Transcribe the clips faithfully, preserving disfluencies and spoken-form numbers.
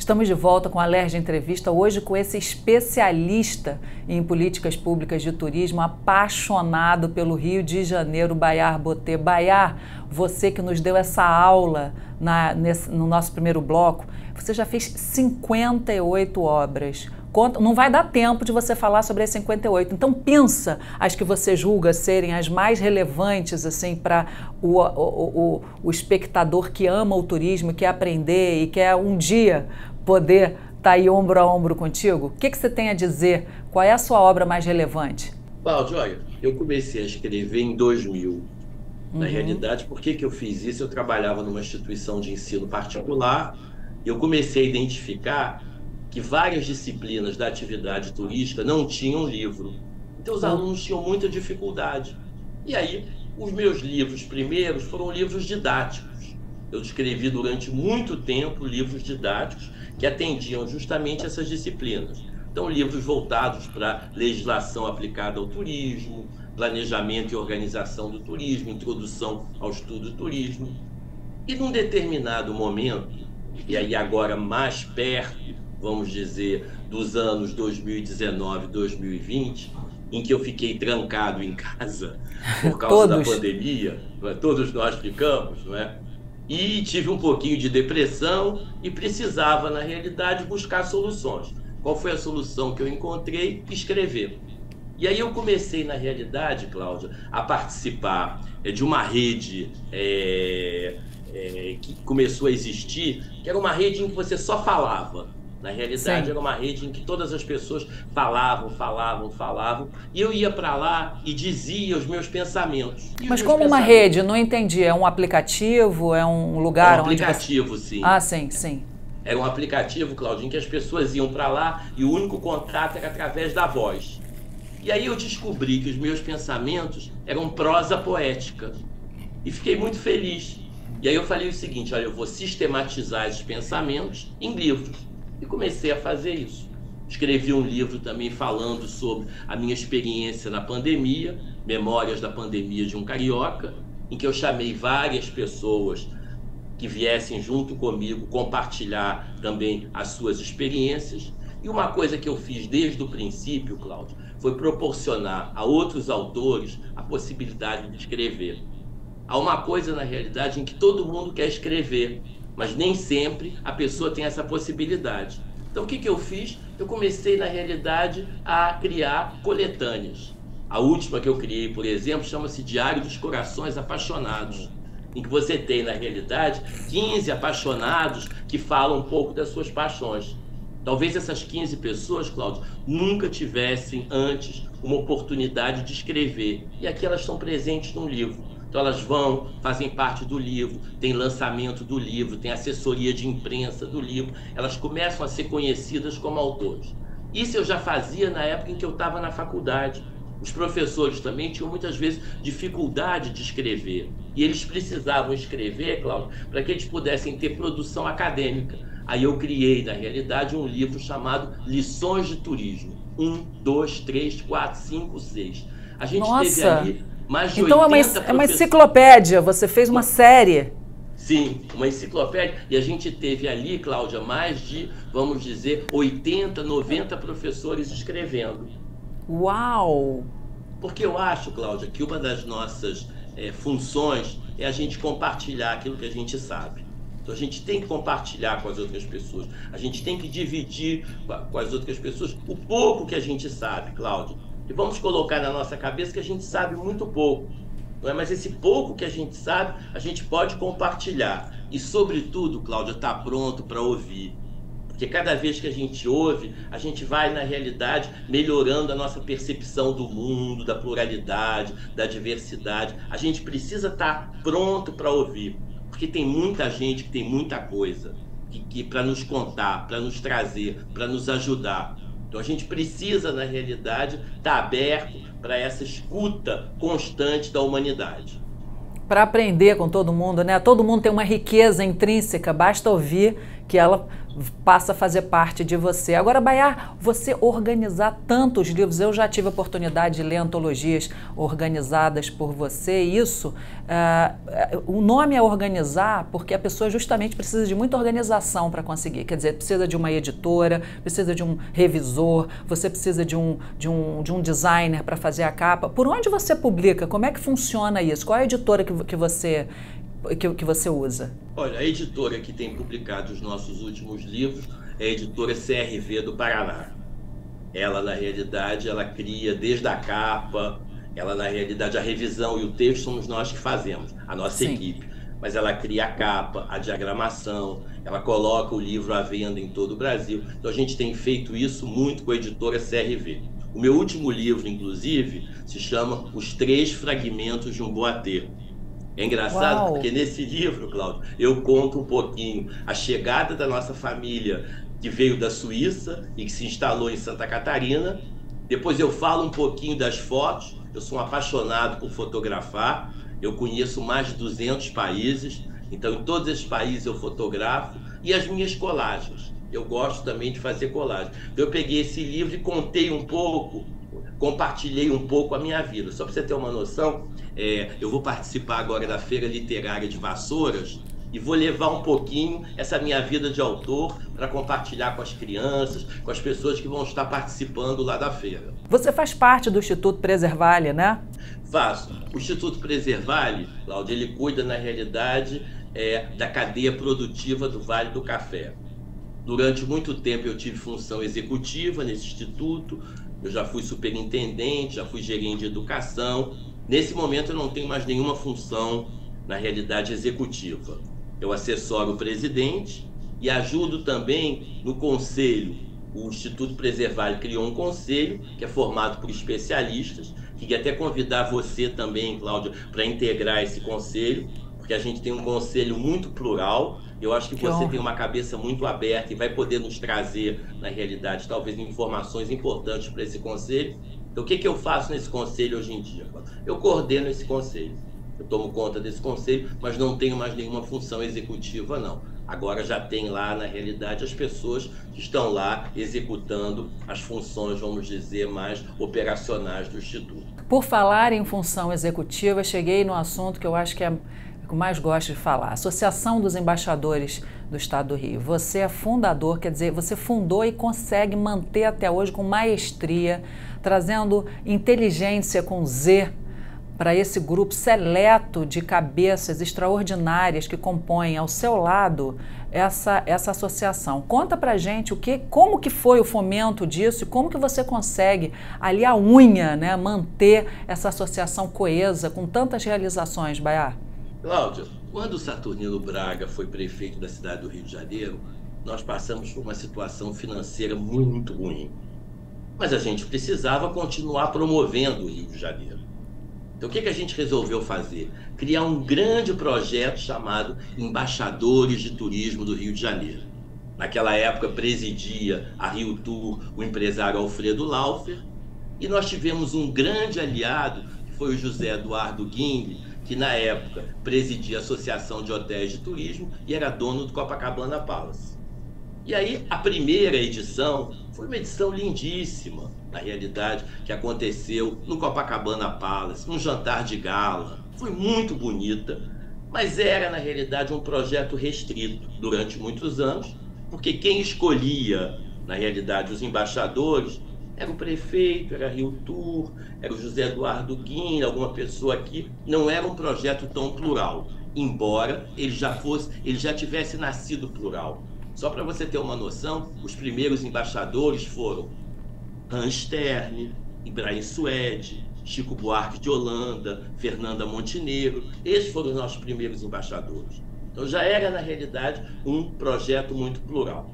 Estamos de volta com a Alerj Entrevista, hoje com esse especialista em políticas públicas de turismo, apaixonado pelo Rio de Janeiro, Bayar Botê. Bayar, você que nos deu essa aula na, nesse, no nosso primeiro bloco, você já fez cinquenta e oito obras. Conta, não vai dar tempo de você falar sobre as cinquenta e oito, então pensa as que você julga serem as mais relevantes assim, para o, o, o, o espectador que ama o turismo, quer aprender e quer um dia poder estar aí ombro a ombro contigo. O que, que você tem a dizer? Qual é a sua obra mais relevante? Cláudio, olha, eu comecei a escrever em dois mil. Na Uhum. realidade, por que que eu fiz isso? Eu trabalhava numa instituição de ensino particular e eu comecei a identificar que várias disciplinas da atividade turística não tinham livro. Então os alunos tinham muita dificuldade. E aí, os meus livros primeiros foram livros didáticos. Eu escrevi durante muito tempo livros didáticos que atendiam justamente essas disciplinas. Então, livros voltados para legislação aplicada ao turismo, planejamento e organização do turismo, introdução ao estudo do turismo. E num determinado momento, e aí agora mais perto, vamos dizer, dos anos dois mil e dezenove, dois mil e vinte, em que eu fiquei trancado em casa por causa da pandemia, não é? Todos nós ficamos, não é? E tive um pouquinho de depressão e precisava, na realidade, buscar soluções. Qual foi a solução que eu encontrei? Escrever. E aí eu comecei, na realidade, Cláudia, a participar de uma rede é, é, que começou a existir, que era uma rede em que você só falava. Na realidade, Sim. era uma rede em que todas as pessoas falavam, falavam, falavam, e eu ia para lá e dizia os meus pensamentos. Mas como uma rede? Não entendi. É um aplicativo? É um lugar? É um onde aplicativo, você... sim. Ah, sim, sim. Era um aplicativo, Claudinho, que as pessoas iam para lá e o único contato era através da voz. E aí eu descobri que os meus pensamentos eram prosa poética. E fiquei muito feliz. E aí eu falei o seguinte, olha, eu vou sistematizar esses pensamentos em livros. E comecei a fazer isso. Escrevi um livro também falando sobre a minha experiência na pandemia, Memórias da Pandemia de um Carioca, em que eu chamei várias pessoas que viessem junto comigo compartilhar também as suas experiências. E uma coisa que eu fiz desde o princípio, Cláudio, foi proporcionar a outros autores a possibilidade de escrever. Há uma coisa, na realidade, em que todo mundo quer escrever, mas nem sempre a pessoa tem essa possibilidade. Então, o que que eu fiz? Eu comecei, na realidade, a criar coletâneas. A última que eu criei, por exemplo, chama-se Diário dos Corações Apaixonados, em que você tem, na realidade, quinze apaixonados que falam um pouco das suas paixões. Talvez essas quinze pessoas, Cláudio, nunca tivessem antes uma oportunidade de escrever. E aqui elas estão presentes num livro. Então elas vão, fazem parte do livro, tem lançamento do livro, tem assessoria de imprensa do livro, elas começam a ser conhecidas como autores. Isso eu já fazia na época em que eu estava na faculdade. Os professores também tinham muitas vezes dificuldade de escrever. E eles precisavam escrever, Cláudio, para que eles pudessem ter produção acadêmica. Aí eu criei, na realidade, um livro chamado Lições de Turismo. Um, dois, três, quatro, cinco, seis. A gente Nossa. teve ali mais de então é uma, é uma enciclopédia, você fez uma série. Sim, uma enciclopédia. E a gente teve ali, Cláudia, mais de, vamos dizer, oitenta, noventa professores escrevendo. Uau! Porque eu acho, Cláudia, que uma das nossas é, funções é a gente compartilhar aquilo que a gente sabe. Então a gente tem que compartilhar com as outras pessoas, a gente tem que dividir com as outras pessoas o pouco que a gente sabe, Cláudia. E vamos colocar na nossa cabeça que a gente sabe muito pouco, não é? Mas esse pouco que a gente sabe, a gente pode compartilhar. E, sobretudo, Cláudia, está pronto para ouvir. Porque cada vez que a gente ouve, a gente vai, na realidade, melhorando a nossa percepção do mundo, da pluralidade, da diversidade. A gente precisa estar pronto para ouvir, porque tem muita gente que tem muita coisa que, que para nos contar, para nos trazer, para nos ajudar. Então a gente precisa, na realidade, estar aberto para essa escuta constante da humanidade. Para aprender com todo mundo, né? Todo mundo tem uma riqueza intrínseca, basta ouvir que ela passa a fazer parte de você. Agora, Bayar, você organizar tantos livros, eu já tive a oportunidade de ler antologias organizadas por você, e isso, uh, o nome é organizar porque a pessoa justamente precisa de muita organização para conseguir, quer dizer, precisa de uma editora, precisa de um revisor, você precisa de um, de um, de um designer para fazer a capa. Por onde você publica? Como é que funciona isso? Qual é a editora que, que você... Que, que você usa? Olha, a editora que tem publicado os nossos últimos livros é a editora C R V do Paraná. Ela, na realidade, ela cria desde a capa, ela, na realidade, a revisão e o texto somos nós que fazemos, a nossa Sim. equipe. Mas ela cria a capa, a diagramação, ela coloca o livro à venda em todo o Brasil. Então a gente tem feito isso muito com a editora C R V. O meu último livro, inclusive, se chama Os Três Fragmentos de um Boatê. É engraçado Uau. Porque nesse livro, Cláudio, eu conto um pouquinho a chegada da nossa família que veio da Suíça e que se instalou em Santa Catarina. Depois eu falo um pouquinho das fotos. Eu sou um apaixonado por fotografar. Eu conheço mais de duzentos países. Então, em todos esses países eu fotografo. E as minhas colagens. Eu gosto também de fazer colagem. Eu peguei esse livro e contei um pouco, compartilhei um pouco a minha vida. Só para você ter uma noção, é, eu vou participar agora da Feira Literária de Vassouras e vou levar um pouquinho essa minha vida de autor para compartilhar com as crianças, com as pessoas que vão estar participando lá da feira. Você faz parte do Instituto Preservale, né? Faço. O Instituto Preservale, Cláudia, ele cuida, na realidade, é, da cadeia produtiva do Vale do Café. Durante muito tempo eu tive função executiva nesse instituto, eu já fui superintendente, já fui gerente de educação. Nesse momento eu não tenho mais nenhuma função, na realidade, executiva. Eu assessoro o presidente e ajudo também no conselho. O Instituto Preservale criou um conselho que é formado por especialistas. Queria até convidar você também, Cláudia, para integrar esse conselho, porque a gente tem um conselho muito plural. Eu acho que, que você honra. Tem uma cabeça muito aberta e vai poder nos trazer, na realidade, talvez informações importantes para esse conselho. Então, o que, que eu faço nesse conselho hoje em dia? Eu coordeno esse conselho. Eu tomo conta desse conselho, mas não tenho mais nenhuma função executiva, não. Agora já tem lá, na realidade, as pessoas que estão lá executando as funções, vamos dizer, mais operacionais do Instituto. Por falar em função executiva, cheguei no assunto que eu acho que é o que eu mais gosto de falar. Associação dos Embaixadores do Estado do Rio. Você é fundador, quer dizer, você fundou e consegue manter até hoje com maestria, trazendo inteligência com Z para esse grupo seleto de cabeças extraordinárias que compõem ao seu lado essa, essa associação. Conta pra gente o que, como que foi o fomento disso e como que você consegue, ali a unha, né, manter essa associação coesa com tantas realizações, Bayar? Cláudia, quando o Saturnino Braga foi prefeito da cidade do Rio de Janeiro, nós passamos por uma situação financeira muito ruim. Mas a gente precisava continuar promovendo o Rio de Janeiro. Então, o que, que a gente resolveu fazer? Criar um grande projeto chamado Embaixadores de Turismo do Rio de Janeiro. Naquela época, presidia a Rio Tour o empresário Alfredo Laufer, e nós tivemos um grande aliado, que foi o José Eduardo Guinle, que na época presidia a Associação de Hotéis de Turismo e era dono do Copacabana Palace. E aí, a primeira edição foi uma edição lindíssima, na realidade, que aconteceu no Copacabana Palace, um jantar de gala. Foi muito bonita, mas era, na realidade, um projeto restrito durante muitos anos, porque quem escolhia, na realidade, os embaixadores era o prefeito, era a Rio Tour, era o José Eduardo Guinle, alguma pessoa aqui. Não era um projeto tão plural, embora ele já fosse, ele já tivesse nascido plural. Só para você ter uma noção, os primeiros embaixadores foram Hans Stern, Ibrahim Suede, Chico Buarque de Holanda, Fernanda Montenegro. Esses foram os nossos primeiros embaixadores. Então já era, na realidade, um projeto muito plural.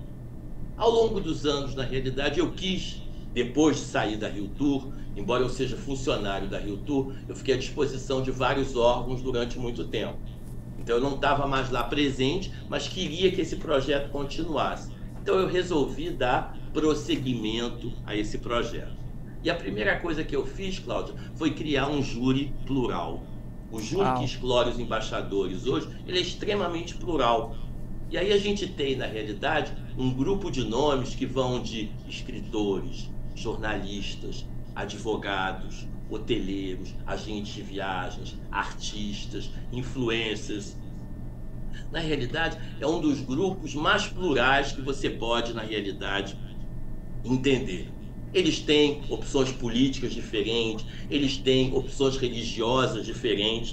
Ao longo dos anos, na realidade, eu quis, depois de sair da Rio Tour, embora eu seja funcionário da Rio Tour, eu fiquei à disposição de vários órgãos durante muito tempo. Então eu não estava mais lá presente, mas queria que esse projeto continuasse. Então eu resolvi dar prosseguimento a esse projeto. E a primeira coisa que eu fiz, Cláudia, foi criar um júri plural. O júri Uau. Que explora os embaixadores hoje, ele é extremamente plural. E aí a gente tem, na realidade, um grupo de nomes que vão de escritores, jornalistas, advogados, hoteleiros, agentes de viagens, artistas, influencers. Na realidade, é um dos grupos mais plurais que você pode, na realidade, entender. Eles têm opções políticas diferentes, eles têm opções religiosas diferentes,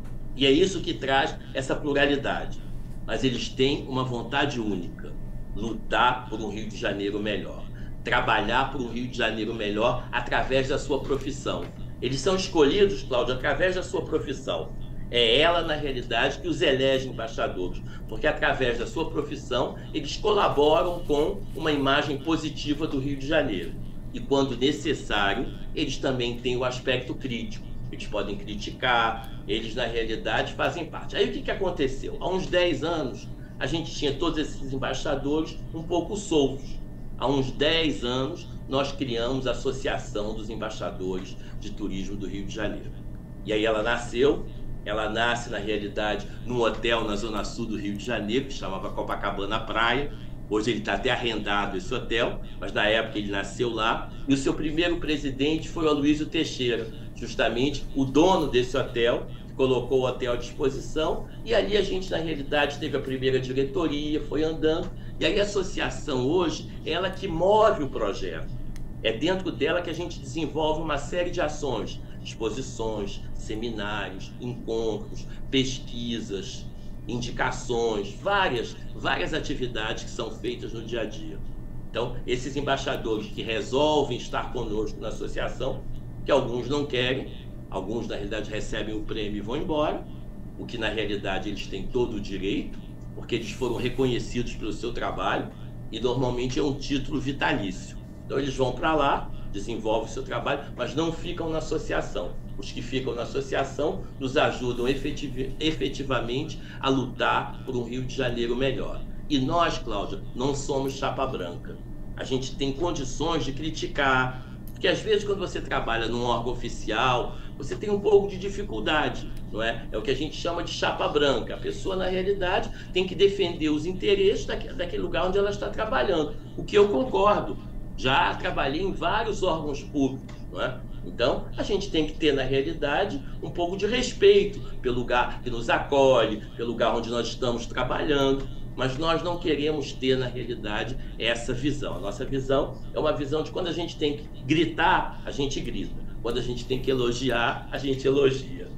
e é isso que traz essa pluralidade. Mas eles têm uma vontade única: lutar por um Rio de Janeiro melhor, trabalhar por um Rio de Janeiro melhor através da sua profissão. Eles são escolhidos, Cláudio, através da sua profissão. É ela, na realidade, que os elege embaixadores, porque através da sua profissão eles colaboram com uma imagem positiva do Rio de Janeiro. E quando necessário, eles também têm o aspecto crítico. Eles podem criticar, eles na realidade fazem parte. Aí o que, que aconteceu? Há uns dez anos, a gente tinha todos esses embaixadores um pouco soltos. Há uns dez anos, nós criamos a Associação dos Embaixadores de Turismo do Rio de Janeiro. E aí ela nasceu, ela nasce na realidade num hotel na zona sul do Rio de Janeiro, que chamava Copacabana Praia. Hoje ele está até arrendado esse hotel, mas na época ele nasceu lá. E o seu primeiro presidente foi o Aloysio Teixeira, justamente o dono desse hotel, que colocou o hotel à disposição. E ali a gente, na realidade, teve a primeira diretoria, foi andando. E aí a associação hoje é ela que move o projeto. É dentro dela que a gente desenvolve uma série de ações, exposições, seminários, encontros, pesquisas, indicações, várias, várias atividades que são feitas no dia a dia. Então, esses embaixadores que resolvem estar conosco na associação, que alguns não querem, alguns na realidade recebem o prêmio e vão embora, o que na realidade eles têm todo o direito, porque eles foram reconhecidos pelo seu trabalho e normalmente é um título vitalício. Então eles vão para lá, desenvolvem o seu trabalho, mas não ficam na associação. Os que ficam na associação nos ajudam efetiv efetivamente a lutar por um Rio de Janeiro melhor. E nós, Cláudia, não somos chapa branca. A gente tem condições de criticar, porque às vezes quando você trabalha num órgão oficial, você tem um pouco de dificuldade, não é? É o que a gente chama de chapa branca. A pessoa, na realidade, tem que defender os interesses daquele, daquele lugar onde ela está trabalhando, o que eu concordo. Já trabalhei em vários órgãos públicos, não é? Então, a gente tem que ter, na realidade, um pouco de respeito pelo lugar que nos acolhe, pelo lugar onde nós estamos trabalhando, mas nós não queremos ter, na realidade, essa visão. A nossa visão é uma visão de quando a gente tem que gritar, a gente grita. Quando a gente tem que elogiar, a gente elogia.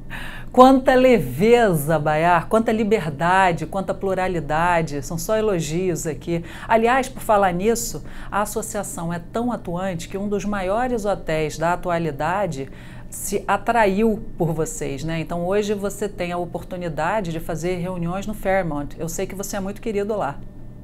Quanta leveza, Bayar, quanta liberdade, quanta pluralidade, são só elogios aqui. Aliás, por falar nisso, a associação é tão atuante que um dos maiores hotéis da atualidade se atraiu por vocês, né? Então hoje você tem a oportunidade de fazer reuniões no Fairmont. Eu sei que você é muito querido lá.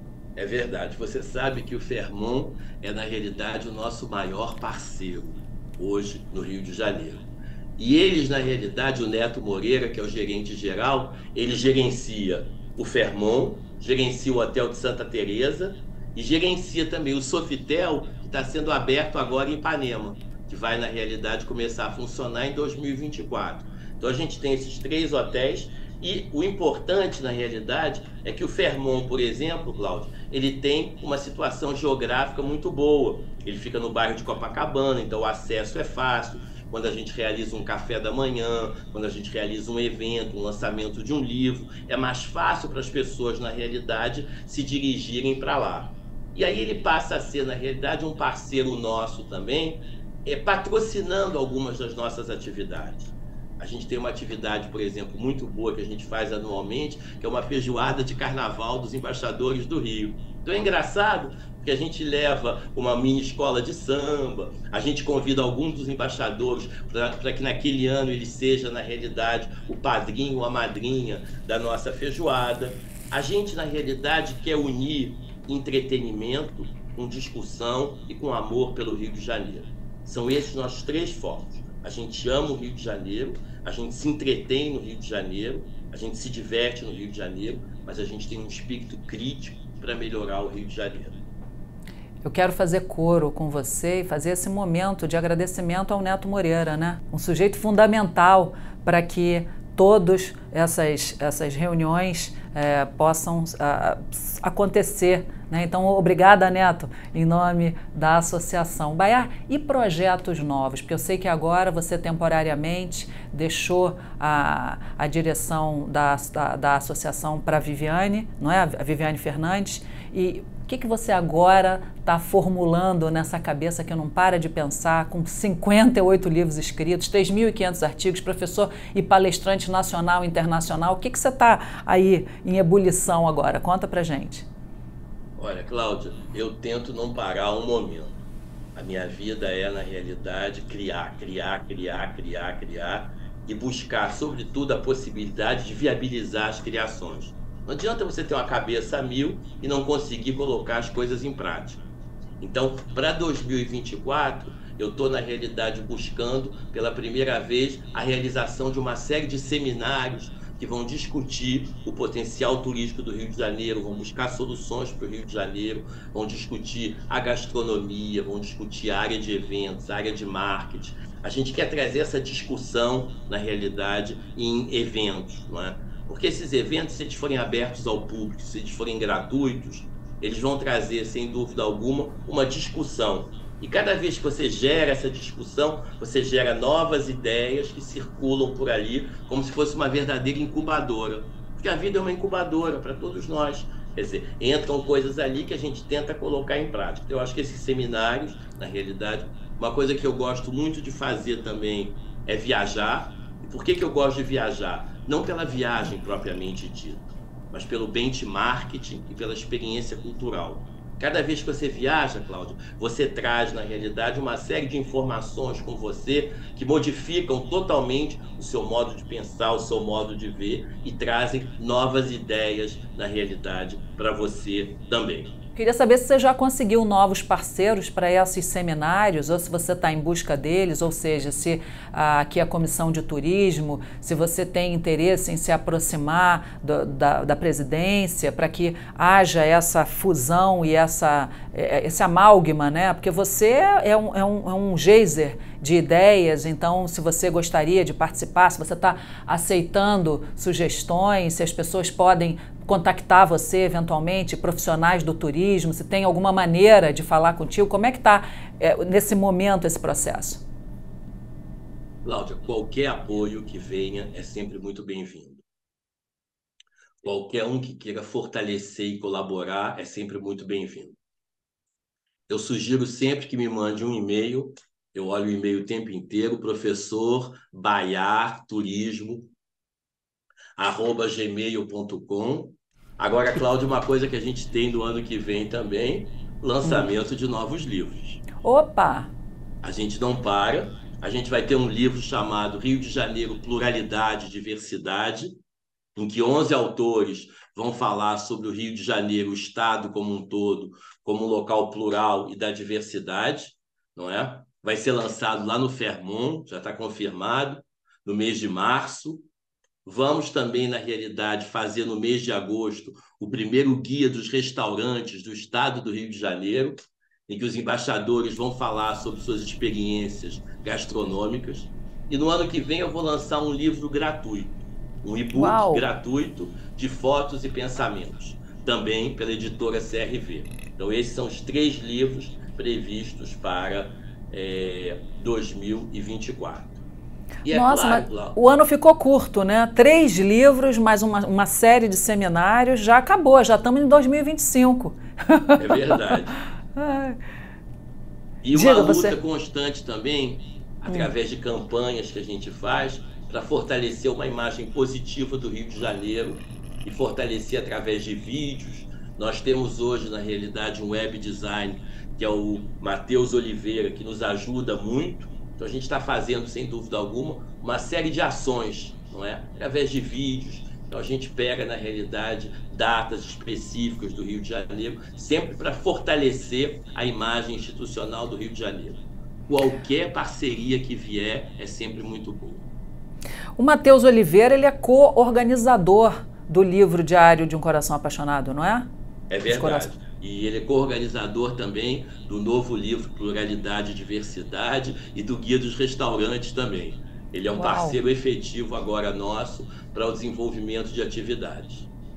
É verdade, você sabe que o Fairmont é na realidade o nosso maior parceiro hoje no Rio de Janeiro. E eles, na realidade, o Neto Moreira, que é o gerente geral, ele gerencia o Fairmont, gerencia o Hotel de Santa Teresa e gerencia também o Sofitel, que está sendo aberto agora em Ipanema, que vai, na realidade, começar a funcionar em dois mil e vinte e quatro. Então, a gente tem esses três hotéis e o importante, na realidade, é que o Fairmont, por exemplo, Cláudio, ele tem uma situação geográfica muito boa. Ele fica no bairro de Copacabana, então o acesso é fácil. Quando a gente realiza um café da manhã, quando a gente realiza um evento, um lançamento de um livro, é mais fácil para as pessoas, na realidade, se dirigirem para lá. E aí ele passa a ser, na realidade, um parceiro nosso também, é, patrocinando algumas das nossas atividades. A gente tem uma atividade, por exemplo, muito boa que a gente faz anualmente, que é uma feijoada de carnaval dos embaixadores do Rio. Então é engraçado porque a gente leva uma mini escola de samba, a gente convida alguns dos embaixadores para que naquele ano ele seja, na realidade, o padrinho ou a madrinha da nossa feijoada. A gente, na realidade, quer unir entretenimento com discussão e com amor pelo Rio de Janeiro. São esses nossos três focos. A gente ama o Rio de Janeiro, a gente se entretém no Rio de Janeiro, a gente se diverte no Rio de Janeiro, mas a gente tem um espírito crítico para melhorar o Rio de Janeiro. Eu quero fazer coro com você e fazer esse momento de agradecimento ao Neto Moreira, né? Um sujeito fundamental para que todas essas, essas reuniões é, possam a, acontecer, né? Então, obrigada, Neto, em nome da associação. Baiar, e projetos novos? Porque eu sei que agora você temporariamente deixou a, a direção da, da, da associação para a Viviane, não é? A Viviane Fernandes. E o que, que você agora está formulando nessa cabeça que não para de pensar, com cinquenta e oito livros escritos, três mil e quinhentos artigos, professor e palestrante nacional e internacional? O que, que você está aí em ebulição agora? Conta pra gente. Olha, Cláudia, eu tento não parar um momento. A minha vida é, na realidade, criar, criar, criar, criar, criar e buscar, sobretudo, a possibilidade de viabilizar as criações. Não adianta você ter uma cabeça a mil e não conseguir colocar as coisas em prática. Então, para dois mil e vinte e quatro, eu estou, na realidade, buscando, pela primeira vez, a realização de uma série de seminários que vão discutir o potencial turístico do Rio de Janeiro, vão buscar soluções para o Rio de Janeiro, vão discutir a gastronomia, vão discutir a área de eventos, a área de marketing. A gente quer trazer essa discussão, na realidade, em eventos, não é? Porque esses eventos, se eles forem abertos ao público, se eles forem gratuitos, eles vão trazer, sem dúvida alguma, uma discussão. E cada vez que você gera essa discussão, você gera novas ideias que circulam por ali, como se fosse uma verdadeira incubadora. Porque a vida é uma incubadora para todos nós. Quer dizer, entram coisas ali que a gente tenta colocar em prática. Eu acho que esses seminários, na realidade, uma coisa que eu gosto muito de fazer também é viajar. E por que que eu gosto de viajar? Não pela viagem propriamente dita, mas pelo benchmarking e pela experiência cultural. Cada vez que você viaja, Cláudio, você traz, na realidade, uma série de informações com você que modificam totalmente o seu modo de pensar, o seu modo de ver e trazem novas ideias, na realidade, para você também. Queria saber se você já conseguiu novos parceiros para esses seminários, ou se você está em busca deles, ou seja, se ah, aqui a Comissão de Turismo, se você tem interesse em se aproximar do, da, da presidência, para que haja essa fusão e essa, esse amálgama, né? Porque você é um, é um, é um geyser de ideias, então se você gostaria de participar, se você está aceitando sugestões, se as pessoas podem contactar você eventualmente, profissionais do turismo, se tem alguma maneira de falar contigo, como é que está é, nesse momento esse processo? Cláudia, qualquer apoio que venha é sempre muito bem-vindo. Qualquer um que queira fortalecer e colaborar é sempre muito bem-vindo. Eu sugiro sempre que me mande um e-mail, eu olho o e-mail o tempo inteiro, professor Baiar Turismo, arroba gmail ponto com. Agora, Cláudia, uma coisa que a gente tem no ano que vem também, lançamento de novos livros. Opa! A gente não para, a gente vai ter um livro chamado Rio de Janeiro, Pluralidade e Diversidade, em que onze autores vão falar sobre o Rio de Janeiro, o estado como um todo, como um local plural e da diversidade, não é? Vai ser lançado lá no Fairmont, já está confirmado, no mês de março. Vamos também, na realidade, fazer no mês de agosto o primeiro guia dos restaurantes do estado do Rio de Janeiro, em que os embaixadores vão falar sobre suas experiências gastronômicas. E no ano que vem eu vou lançar um livro gratuito, um e-book gratuito de fotos e pensamentos, também pela editora C R V. Então esses são os três livros previstos para é, dois mil e vinte e quatro. E é Nossa, claro, mas claro, o ano ficou curto, né? Três livros, mais uma, uma série de seminários, já acabou, já estamos em dois mil e vinte e cinco. É verdade. E uma Diga, luta você... constante também, através de campanhas que a gente faz, para fortalecer uma imagem positiva do Rio de Janeiro e fortalecer através de vídeos. Nós temos hoje, na realidade, um web design, que é o Matheus Oliveira, que nos ajuda muito. Então a gente está fazendo, sem dúvida alguma, uma série de ações, não é? Através de vídeos. Então a gente pega, na realidade, datas específicas do Rio de Janeiro, sempre para fortalecer a imagem institucional do Rio de Janeiro. Qualquer parceria que vier é sempre muito boa. O Matheus Oliveira, ele é co-organizador do livro Diário de um Coração Apaixonado, não é? É verdade. E ele é co-organizador também do novo livro Pluralidade e Diversidade e do Guia dos Restaurantes também. Ele é um Uau. parceiro efetivo agora nosso para o desenvolvimento de atividades.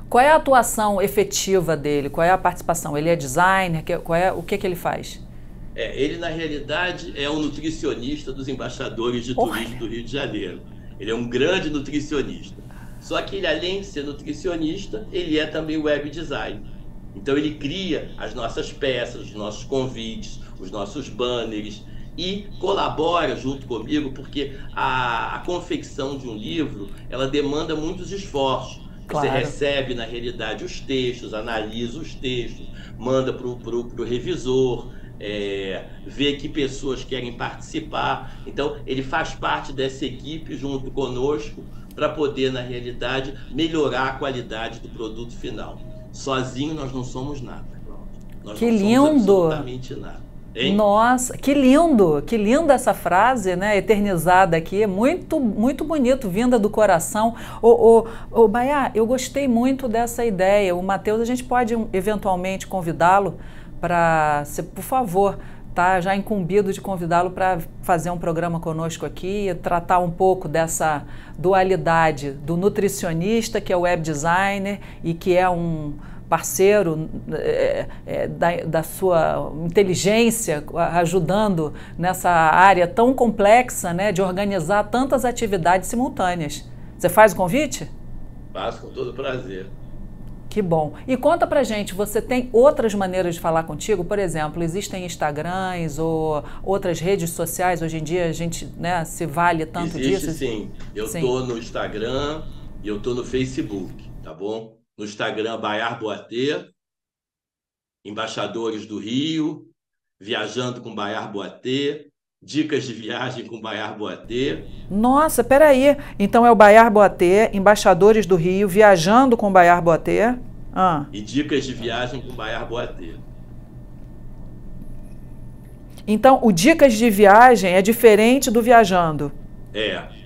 Qual é a atuação efetiva dele? Qual é a participação? Ele é designer? Qual é, o que, que ele faz? É, ele, na realidade, é o nutricionista dos embaixadores de turismo do Rio de Janeiro. Ele é um grande nutricionista. Só que ele, além de ser nutricionista, ele é também web designer. Então ele cria as nossas peças, os nossos convites, os nossos banners e colabora junto comigo, porque a, a confecção de um livro, ela demanda muitos esforços. Você Claro. recebe, na realidade, os textos, analisa os textos, manda para o revisor, é, vê que pessoas querem participar. Então, ele faz parte dessa equipe junto conosco para poder, na realidade, melhorar a qualidade do produto final. Sozinho nós não somos nada, Cláudia. Nós Que não lindo! somos absolutamente nada. Hein? Nossa, que lindo, que linda essa frase, né, eternizada aqui, muito, muito bonito, vinda do coração. Ô, ô, ô Baiar, eu gostei muito dessa ideia. O Matheus, a gente pode eventualmente convidá-lo para, por favor, tá já incumbido de convidá-lo para fazer um programa conosco aqui, tratar um pouco dessa dualidade do nutricionista, que é o web designer e que é um parceiro é, é, da, da sua inteligência, ajudando nessa área tão complexa, né, de organizar tantas atividades simultâneas. Você faz o convite? Faço com todo prazer. Que bom. E conta pra gente, você tem outras maneiras de falar contigo? Por exemplo, existem Instagrams ou outras redes sociais? Hoje em dia a gente, né, se vale tanto Existe, disso? sim. Eu Sim. tô no Instagram e eu tô no Facebook, tá bom? No Instagram, Baiar Boatê, Embaixadores do Rio, Viajando com Baiar Boatê, Dicas de Viagem com Baiar Boatê. Nossa, peraí. Então é o Baiar Boatê, Embaixadores do Rio, Viajando com Baiar Boatê. Ah. E Dicas de Viagem com Baiar Boatê. Então, o Dicas de Viagem é diferente do Viajando? É.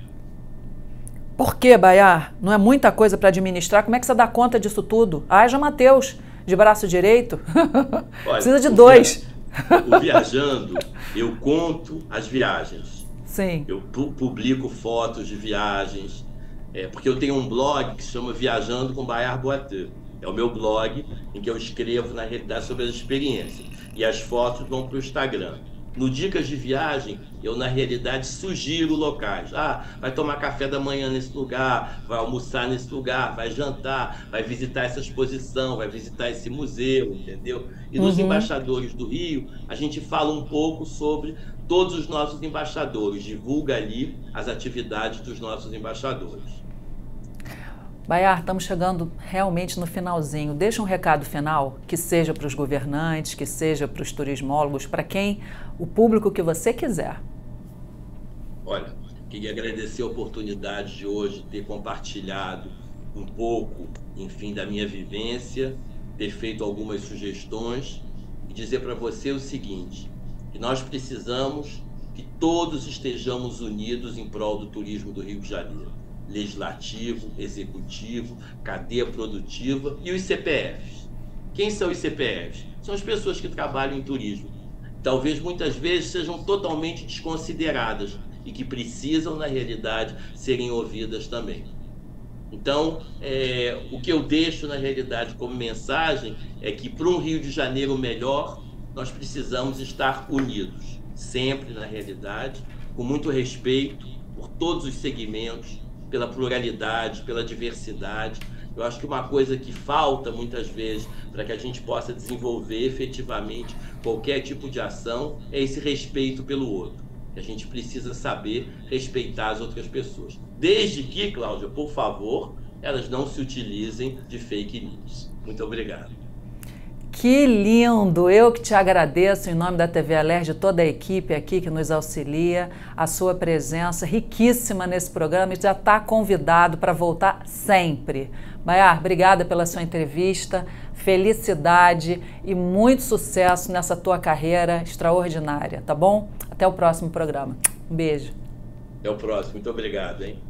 Por que, Baiar? Não é muita coisa para administrar? Como é que você dá conta disso tudo? Haja Matheus, de braço direito. Olha, precisa de o dois. Via... O Viajando, eu conto as viagens. Sim. Eu pu publico fotos de viagens, é, porque eu tenho um blog que se chama Viajando com Baiar Boatê. É o meu blog em que eu escrevo, na realidade, sobre as experiências. E as fotos vão para o Instagram. No Dicas de Viagem, eu, na realidade, sugiro locais. Ah, vai tomar café da manhã nesse lugar, vai almoçar nesse lugar, vai jantar, vai visitar essa exposição, vai visitar esse museu, entendeu? E nos Uhum. Embaixadores do Rio, a gente fala um pouco sobre todos os nossos embaixadores, divulga ali as atividades dos nossos embaixadores. Baiar, estamos chegando realmente no finalzinho. Deixa um recado final, que seja para os governantes, que seja para os turismólogos, para quem, o público que você quiser. Olha, queria agradecer a oportunidade de hoje ter compartilhado um pouco, enfim, da minha vivência, ter feito algumas sugestões e dizer para você o seguinte, que nós precisamos que todos estejamos unidos em prol do turismo do Rio de Janeiro. Legislativo, executivo, cadeia produtiva e os C P Fs. Quem são os C P Fs? São as pessoas que trabalham em turismo. Talvez muitas vezes sejam totalmente desconsideradas e que precisam, na realidade, serem ouvidas também. Então, é, o que eu deixo, na realidade, como mensagem é que para um Rio de Janeiro melhor, nós precisamos estar unidos, sempre, na realidade, com muito respeito por todos os segmentos, pela pluralidade, pela diversidade. Eu acho que uma coisa que falta muitas vezes para que a gente possa desenvolver efetivamente qualquer tipo de ação é esse respeito pelo outro. A gente precisa saber respeitar as outras pessoas. Desde que, Cláudia, por favor, elas não se utilizem de fake news. Muito obrigado. Que lindo! Eu que te agradeço em nome da T V Alerj, de toda a equipe aqui que nos auxilia, a sua presença riquíssima nesse programa e já está convidado para voltar sempre. Baiar, obrigada pela sua entrevista, felicidade e muito sucesso nessa tua carreira extraordinária, tá bom? Até o próximo programa. Um beijo. Até o próximo. Muito obrigado, hein?